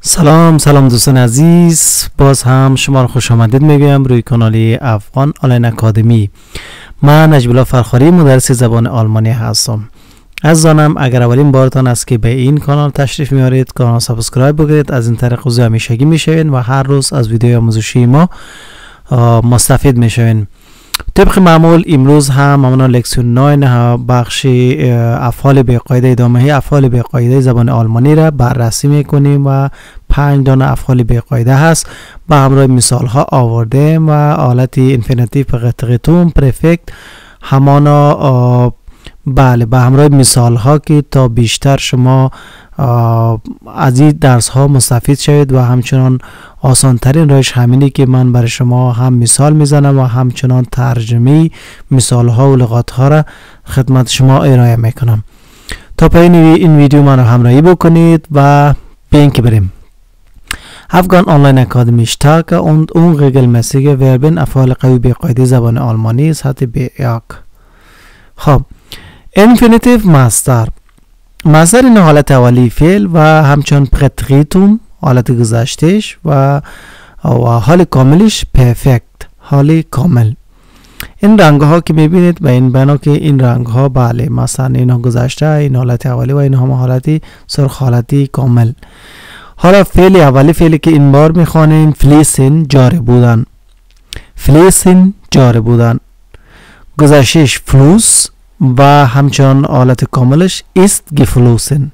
سلام دوستان عزیز، باز هم شما رو خوش آمدید میگم روی کانال افغان آنلاین اکادمی. من نجیب الله فرخاری، مدرس زبان آلمانی هستم. عزیزانم، اگر اولین بارتان است که به این کانال تشریف میارید، کانال سابسکرایب بگیرید. از این طریق عضو همیشگی میشوین و هر روز از ویدیو آموزشی ما مستفید میشوین. طبق معمول امروز هم ما لکسیون 9 بخش افعال به قاعده ادامه افعال به قاعده زبان آلمانی را بررسی میکنیم و 5 دانه افعال به قاعده هست. با همراه مثال ها آوردیم و حالت اینفینیتیو پرفکتوم پرفکت همانا بله به همراه مثال ها که تا بیشتر شما از این درس ها مستفید شوید و همچنان آسان ترین روش همینی که من برای شما هم مثال میزنم و همچنان ترجمه مثال ها و لغات ها را خدمت شما ارائه میکنم. تا پایین این ویدیو من رو همراهی بکنید و بیاین که بریم. Afghan Online Academy starke und unregelmäßige Verben افعال قوی به قاعده زبان آلمانی سطح B1. خب infinitive مصدر این حالت اولی فعل و همچنان پرتریتوم حالت گذشتهش و حال کاملش پرفکت حال کامل. این رنگ ها که میبینید به این بنا که این رنگ ها بله مثلا اینا گذشته، این حالت اولی و این هم حالتی سرخ حالتی کامل. حالا فعل اولی فعلی که این بار میخوانیم فلیسن جاری بودن، فلیسن جاری بودن، گذشتهش فلوس و همچنان حالت کاملش است گفلوسن.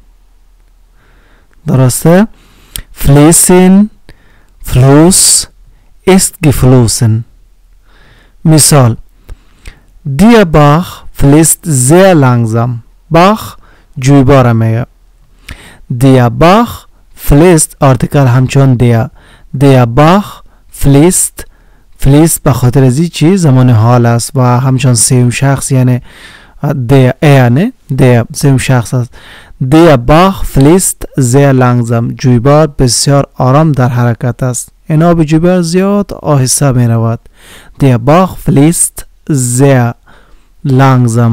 درسته؟ فلیسن فلوس است گفلوسن. مثال Der Bach fließt sehr langsam. Bach جویبار میگه. Der Bach fließt artikel همچون der Bach fließt به خاطر از این چیز زمان حال است و همچون سوم شخص یعنی der سوم شخص است. Der Bach fließt sehr langsam. جویبار بسیار آرام در حرکت است. این آب جویبار زیاد آهسته می رود. Der Bach fließt sehr langsam.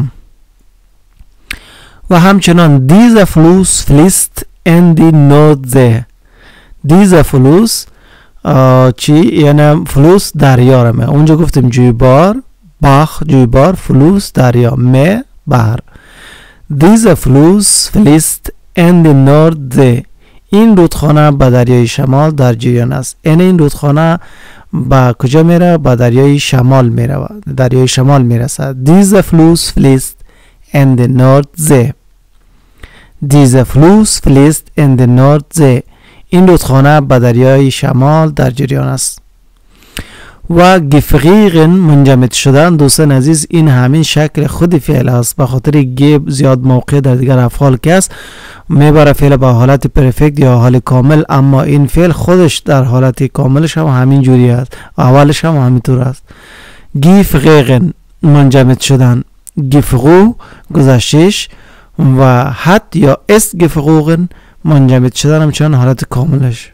و همچنان dieser Fluss fließt in die Nordsee. dieser Fluss چی؟ یعنی فلوس دریا را می. اونجا گفتیم جویبار باخ جویبار فلوس دریا می بحر. dieser Fluss fließt in die Nordsee. این رودخانه به دریای شمال در جریان است. این رودخانه با کجا میره؟ به دریای شمال میره، دریای شمال میرسد. dieser Fluss fließt in die Nordsee. dieser Fluss fließt in die Nordsee. این رودخانه به دریای شمال در جریان است. و گفریغن منجمد شدن دوستان عزیز این همین شکل خود فعل است. به خاطر گیب زیاد موقع در دیگر افعال که است میبره فعل به حالت پرفکت یا حال کامل، اما این فعل خودش در حالت کاملش هم همین جوری است، اولش هم همینطور است. گفریغن منجمد شدن، گفرو گذشتش و حت یا است گفروغن منجمد شدن همچنان حالت کاملش.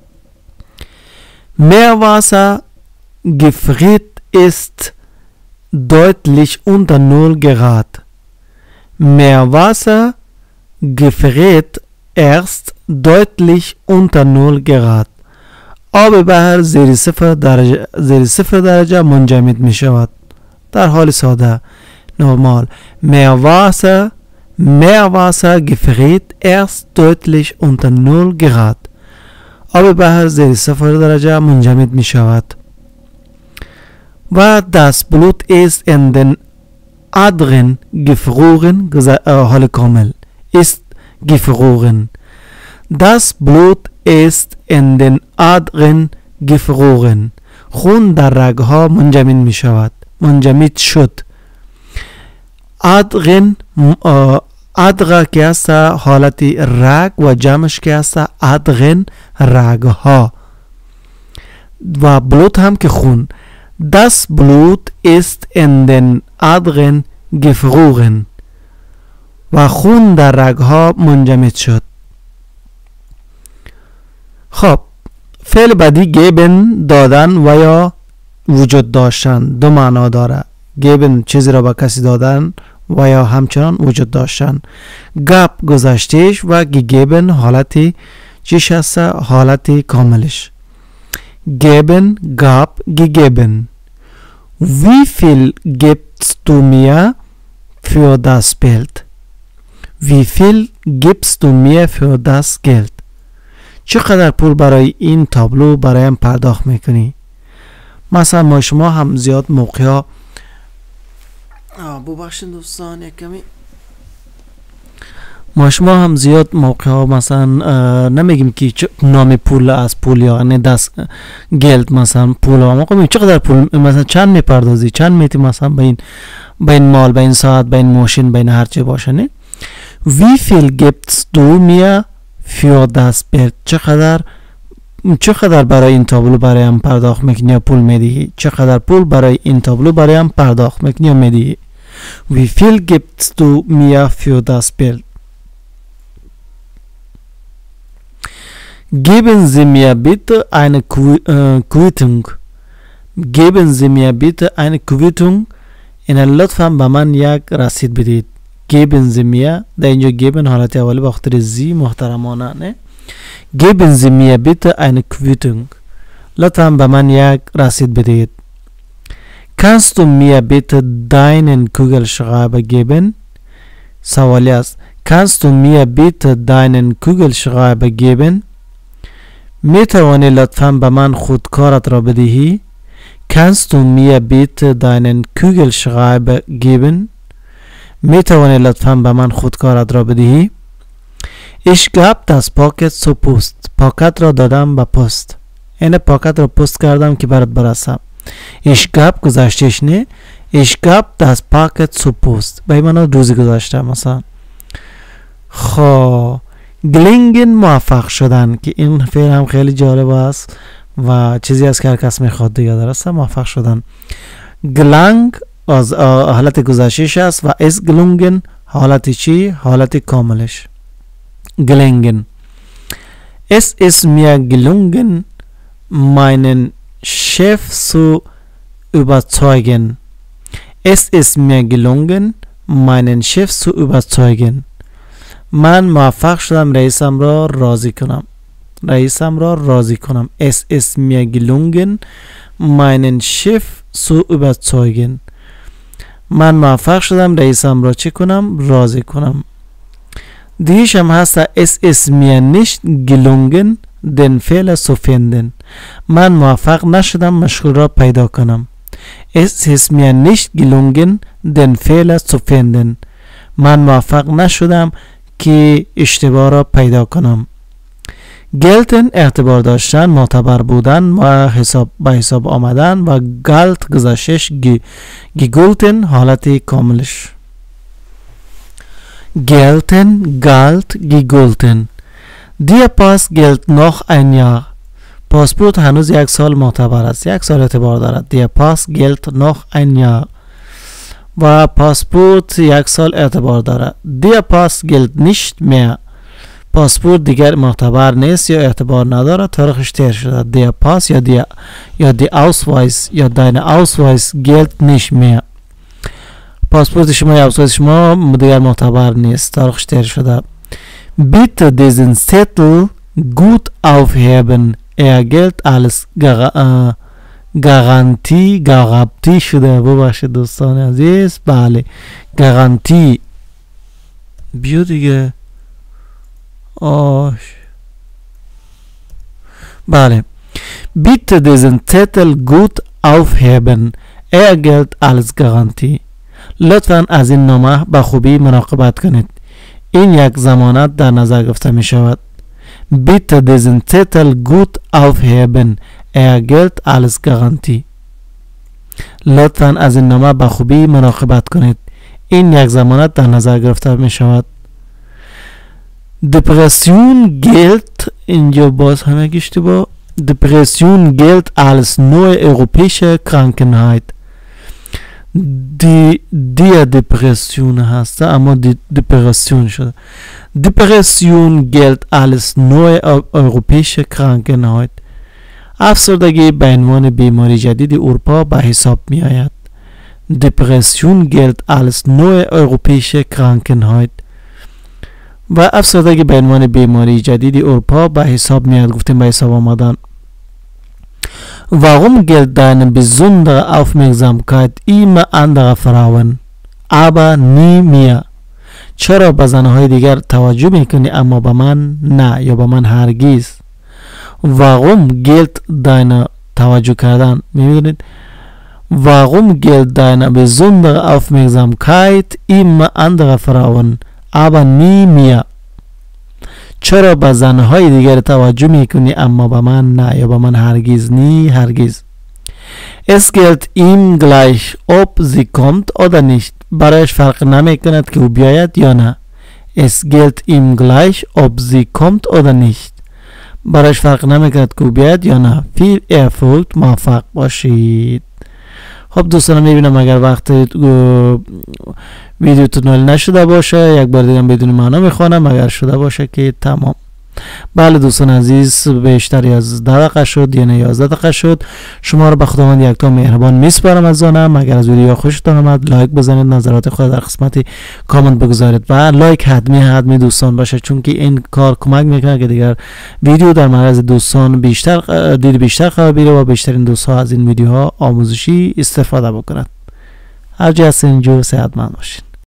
Meerwasser gefriert ist deutlich unter 0 Grad. Meerwasser gefriert erst deutlich unter 0 Grad. آب بحر زیر صفر درجه منجمد می شود. در حال ساده نرمال Meerwasser gefriert erst deutlich unter 0 Grad. آب بحر زیر صفر درجه منجمد می شود. و das Blut ist in den Adern gefroren. حال کامل ist gefroren. Das Blut ist in den Adern gefroren. خون در رگها منجمد می شود، منجمد شد. Adern ادغا که است حالت رگ و جمعش که است ادغن رگها و بلوت هم که خون. Das Blut ist in den Adern gefroren. و خون در رگها منجمد شد. خب فعل بعدی گیبن دادن و یا وجود داشتن دو معنا داره. گیبن چیزی را به کسی دادن و یا همچنان وجود داشتن. گاب گذشتهش و گیگیبن حالتی چیش هست؟ حالت کاملش. geben gab gegeben. Wie viel gibst du mir für das Bild? Wie viel gibst du mir für das Geld? چقدر پول برای این تابلو برایم پرداخت میکنی؟ مثلا ما شما هم زیاد موقع ها ببخشید دوستان یک کمی ما شما هم زیاد موقع ها مثلا نمیگیم که نام پول از پول یا یعنی دست گلد مثلا پول ها ما میگیم چقدر پول مثلا چند میپردازی چند میتی مثلا به این مال به این ساعت به این ماشین به این هر چی باشه نه. Wie viel gibst du mir für das Bild? چقدر برای این تابلو برایم پرداخت میکنی یا پول میدی؟ چقدر پول برای این تابلو برایم پرداخت میکنی یا میدی؟ Wie viel gibst du mir für das Bild? Geben Sie mir bitte eine Quittung. Geben Sie mir bitte eine Quittung. این لطفاً به من یک رسید بدید. Geben Sie mir. در اینجا geben حالت اولی با خاطر زی محترمانه نه. Geben Sie mir bitte eine Quittung. لطفاً به من یک رسید بدید. Kannst du mir bitte deinen Kugelschreiber geben? سوالی است. Kannst du mir bitte deinen Kugelschreiber geben? می توانی لطفاً به من خودکارت را بدهی؟ Kannst du mir bitte deinen Kugelschreiber geben? می توانی لطفاً به من خودکارت را بدهی؟ Ich gab das Paket zur Post. پاکت را دادم به پست. این پاکت را پست کردم که برات برسم. Ich gab گذشتهش نه. Ich gab das Paket zur Post. به این معنی روزی گذاشتم مثلا. خب گلینگن موفق شدن که این فعل هم خیلی جالب است و چیزی از که هر کس میخواد دیگه درسته. موفق شدن. گلنگ از حالت گذشتهش است و اس گلونگن حالت چی؟ حالت کاملش. gelingen. Es ist mir gelungen, meinen Chef zu überzeugen. Es ist mir gelungen, meinen Chef zu überzeugen. من موفق شدم رئیسم را راضی کنم. رئیسم را راضی کنم. Es ist mir gelungen, meinen Chef zu überzeugen. من موفق شدم رئیسم را چه کنم؟ راضی کنم. دیش هم هست es ist mir nicht gelungen den Fehler zu finden. من موفق نشدم مشکل را پیدا کنم. Es ist mir nicht gelungen den Fehler zu finden. من موفق نشدم که اشتباه را پیدا کنم. gelten اعتبار داشتن، معتبر بودن و به حساب آمدن و galt گذشتش gegolten حالت کاملش. gelten, galt, gegolten. Der Pass gilt noch ein Jahr. پاسپورت هنوز یک سال معتبر است. یک سال اعتبار دارد. Der Pass gilt noch ein Jahr. و پاسپورت یک سال اعتبار دارد. Der Pass gilt nicht mehr. پاسپورت دیگر معتبر نیست یا اعتبار ندارد. تاریخش تیر شده. Der Pass یا die Ausweis یا deine Ausweis gilt nicht mehr. پاسپورت شما یا اساس شما دیگر معتبر نیست. تاریخش تیر شده. Bitte diesen Zettel gut aufheben. gilt als گارانتی شده. ببخشید دوستان عزیز. بله گارانتی. بیو دیگه. بله. Bitte diesen Zettel gut aufheben. gilt als Garantie. لطفاً از این نامه به خوبی مراقبت کنید. این یک ضمانت در نظر گرفته می شود. Bitte diesen Zettel gut aufheben. gilt als Garantie. لطفاً از این نامه به خوبی مراقبت کنید. این یک ضمانت در نظر گرفته می شود. Depression gilt اینجا باز همه گشته با Depression gilt als neue europäische Krankheit. Die Depression هست اما Depression شده. Depression gilt als neue europäische Krankheit. افسردگی به عنوان بیماری جدید اروپا به حساب می آید. Depression gilt als neue europäische Krankheit. و افسردگی به عنوان بیماری جدید اروپا به حساب میاد. گفتیم به حساب آمدن. Warum gilt deine besondere Aufmerksamkeit immer andere Frauen, aber nie mir? چرا به زنهای دیگر توجه میکنی اما به من نه یا به من هرگز؟ Warum gilt deine توجه کردن، میبینید؟ Warum gilt deine besondere Aufmerksamkeit immer andere Frauen, aber nie mir? چرا به زنهای دیگر توجه میکنی اما به من نه یا به من هرگز نی هرگز؟ Es gilt ihm gleich ob sie kommt oder nicht. برایش فرق نمیکند که او بیاید یا نه. Es gilt ihm gleich ob sie kommt oder nicht. برایش فرق نمیکند که او بیاید یا نه. viel Erfolg، موفق باشید. خب دوستان میبینم اگر وقت ویدیو تونل نشده باشه یک بار دیگه بدون معنا میخوانم، اگر شده باشه که تمام. بله دوستان عزیز، بیشتری از 10 دقیقه شد، یعنی 11 دقیقه شد. شما رو به خداوند یکتا مهربان میسپارم از جانم. اگر از ویدیو خوشتون آمد لایک بزنید، نظرات خود در قسمت کامنت بگذارید و لایک حتمی دوستان باشه، چون که این کار کمک میکنه که دیگر ویدیو در معرض دوستان بیشتر قرار بگیره و بیشترین دوستان از این ویدیوها آموزشی استفاده بکنند. هر جا هستین جو صحتمند باشین.